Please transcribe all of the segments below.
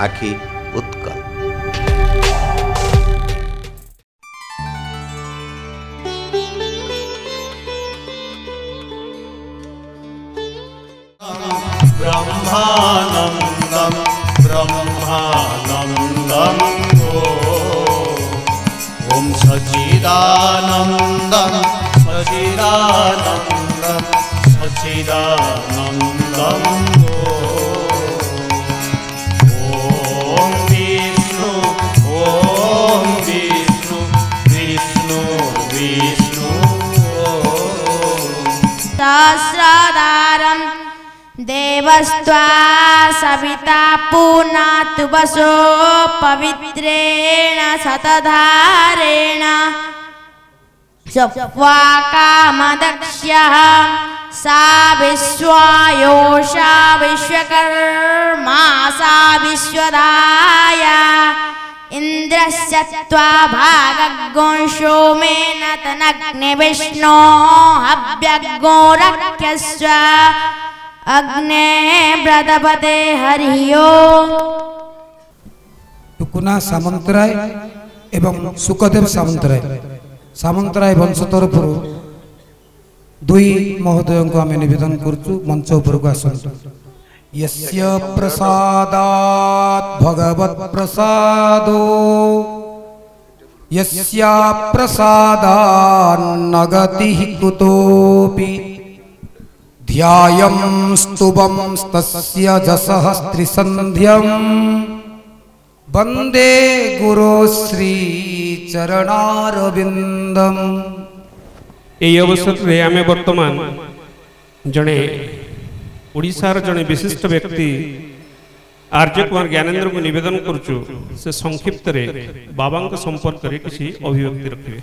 आखि उत्कल। ब्रह्मानंदं ब्रह्मानंदं ओम सच्चिदानंदं सच्चिदानंदं सच्चिदानंदं ओम विष्णु विष्णु विष्णु सहस्रधारं देवस्त्वा सविता पुनातु वसो पवित्रेण शतधारेण सप्वा कामदक्ष्यः सा विश्वायोषा विश्वकर्मा सा विश्वदाया इंद्रस्य त्वा भागगोंशो मेन तनग्ने विष्णो हव्यग्गो रक्षस्व अग्ने ब्रतपते हरियो। टुकुना सामंतराय एवं सुखदेव सामंतराय वंश तरफ दुई महोदय को आम निवेदन करुचु मंच उपर को आसतु। यस्य प्रसादात् भगवत् प्रसादो यस्या प्रसादान् न गतिः कुतोऽपि ध्यायं स्तुवं तस्य जसः त्रिसन्ध्यं वंदे गुरो श्री चरणारविंदम। এই অবসরে আমি বর্তমান জনে ওড়িশার জনে বিশিষ্ট ব্যক্তি आर्य कुमार ज्ञानेन्द्र को निवेदन करुचु से संक्षिप्त रे बाबा संपर्क रे किसी अभिव्यक्ति रखिए।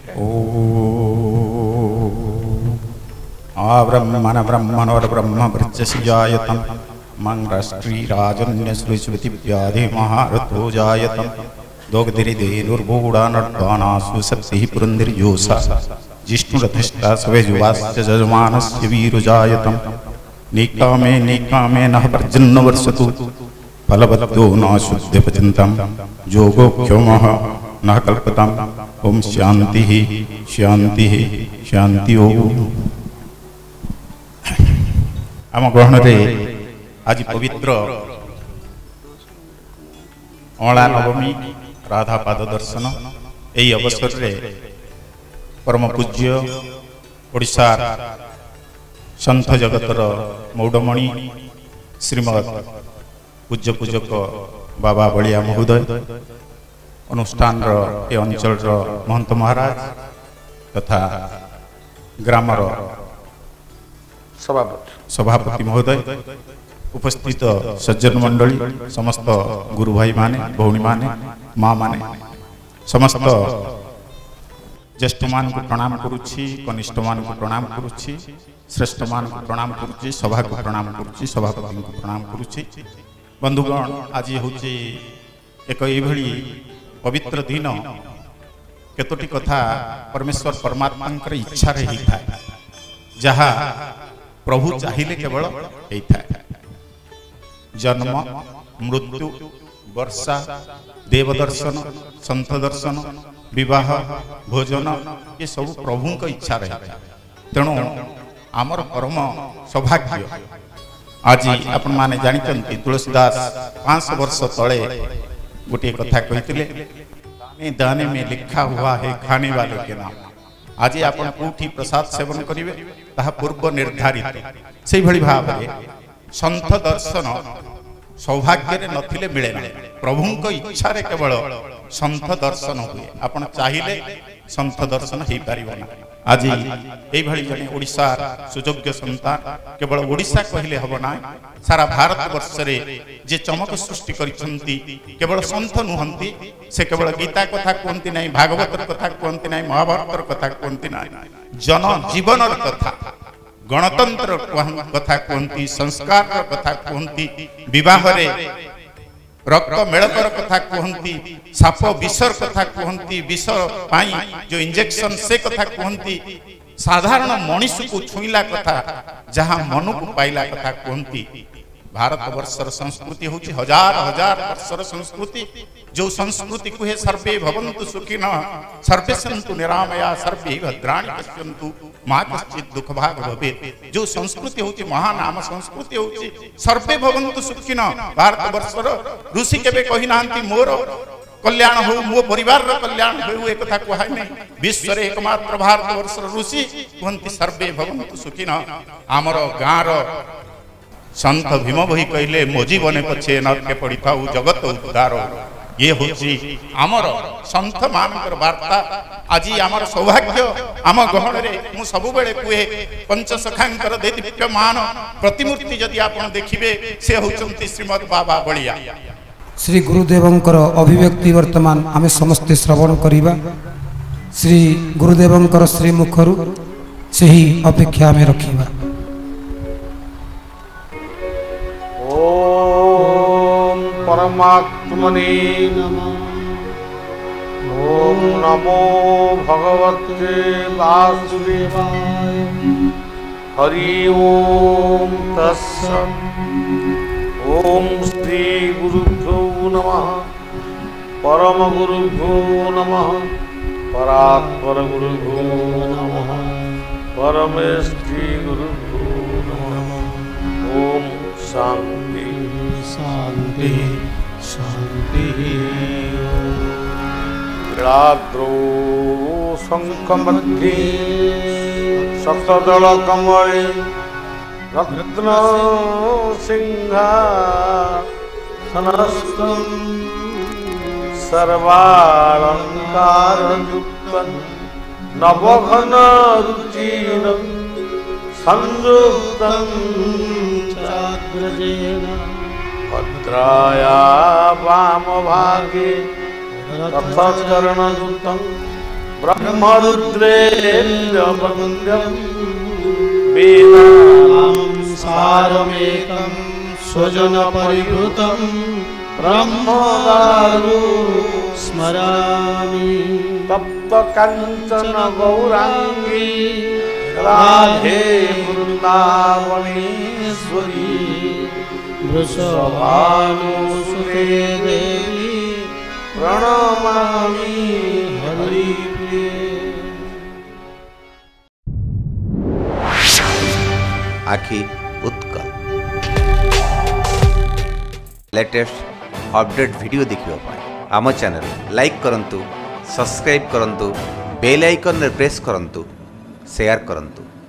ब्रह्मण ब्रह्मणोर ब्रह्म वृक्षसिजायतं मंगराष्ट्री राजन्य श्रुति व्याधि महारथो जायतं दोग्धिरिदेनुर्भूडानर्दानासु शक्तिः पुरन्दरिजोषा जिष्णुरथिष्ठा सवेजुवास्य जजमानस्य वीरुजायतं नीकामे नः पर्जन्यवर्षतु फलवत्तो न शुद्धपचिन्तं योगोक्षमः नः कल्पताम्। ओम शांति शांति शांति। आम ग्रहण रे आज पवित्र अला नवमी राधा पाद दर्शन यही अवसर रे परम पूज्य ओडिशा संत जगतर मौडमणि श्रीमद पूज्य पूजक बाबा बलिया महोदय अनुष्ठान ए अंचल महंत महाराज तथा ग्रामर सभापति महोदय उपस्थित सज्जन मंडली समस्त गुरु भाई माने भौणी माने माँ माने समस्त ज्येष्ठ मान को प्रणाम करुछि कनिष्ठ मान को प्रणाम करुछि श्रेष्ठ मान को प्रणाम करुछि सभा को प्रणाम करुछि सभापति को प्रणाम करुछि। बंधुगण आज हूँ एक यही पवित्र दिन केतोटी कथा परमेश्वर परमात्मा इच्छा रे होता है जहाँ प्रभु चाहिए केवल होता है। जन्म मृत्यु वर्षा देवदर्शन संत दर्शन विवाह भोजन ये सब प्रभु इच्छा रहे तेणु आमर परम सौभाग्य आज आपण माने जानिचंती तुलसीदास 500 वर्ष तले गोटे कथा कहिथिले दाने में लिखा हुआ है खाने वाले के नाम। आज आपण कोठी प्रसाद सेवन करिवे ताहा पूर्व निर्धारित से भली भाव रे संत दर्शन सौभाग्य रे नथिले मिले ना प्रभु को इच्छा रे केवल संत दर्शन हुए आपण चाहिए संत दर्शन हो पारिबो ना। आज यही भली जने ओडिशा सुयोग्य संतान केवल ओडिशा कहले हबो ना सारा भारत वर्ष रे जे चमक सृष्टि करिसंती केवल संत नुहंती से केवल गीता कथा कहंती नाही भागवतर कथा कहंती नाही महाभारतर कथा कहंती नाही जन जीवनर कथा गणतंत्र कथा कहंती संस्कार कथा कहंती विवाह रे रक्त मेलकर कथा कहंती साप विषर कथा कहंती विष पाई जो इंजेक्शन से कथा कहंती साधारण मनुष्य को छुईला कथा जहाँ मन को पाइला कथा कहंती भारतवर्षर संस्कृति हूँ हजार हजार वर्षर संस्कृति जो संस्कृति कुहे सर्वे भवन्तु सुखिन सर्वे सन्तु निरामया सर्वे भद्राणि पश्यन्तु मा कश्चित् दुःख भाग भवेत् जो संस्कृति हूँ महानाम संस्कृति हूँ सर्वे भवन्तु सुखिन भारतवर्षर ऋषि केबे कहि नांती मोर कल्याण हो मो परिवार कल्याण हो एक कथा कहै नै विश्व रे एकमात्र भारतवर्षर ऋषि कहन्ति सर्वे भवन्तु सुखिन आमर गाँर संत भीम बही कहले मो जीवन पछे नरके पड़ता जगत उद्धार ये होची आमर संत मानकर वार्ता आज आमर सौभाग्य आम गहन रे मु सबु बेले कुहे पंचसखांकर देदीप्यमान प्रतिमूर्ति जदि आपण देखिबे से होचंती श्रीमद् बाबा बलिया श्री गुरुदेवंकर अभिव्यक्ति वर्तमान आमे समस्ते श्रवण करिबा श्री गुरुदेवंकर श्रीमुखरु सेही अपेक्षा आमे रखिबा। ओम परमात्मने नमः। ओम नमो भगवते वासुदेवाय। हरि ओम तत्सत्। ओम श्री गुरुभ्यो नमः। परम गुरुभ्यो नमः। परात्पर गुरुभ्यो नमः। परमेष्ठी गुरुभ्यो नमः। ओम शांति शांति शांति। राद्रो शंखमध्ये सप्तदल कमले रत्न सिंहासनस्थं सर्वालंकारयुक्तं नवघन रुचिरं संयुक्तं चाग्रजेन भद्राया वामभागे रथचरणयुतं ब्रह्मरुद्रेन्द्रवन्द्यं वेदानां सारमेकं स्वजनपरिवृतं ब्रह्मदारु स्मरामि। तप्तकाञ्चन गौराङ्गी राधे वृन्दावनेश्वरी वृषभानुसुते देवी प्रणमामि हरिप्रिये। आखि उत्कल लेटेस्ट अपडेट वीडियो देखिबा पाए आम चैनल लाइक करंतु, सब्सक्राइब करंतु, बेल आइकन रे प्रेस करंतु, शेयर करंतु।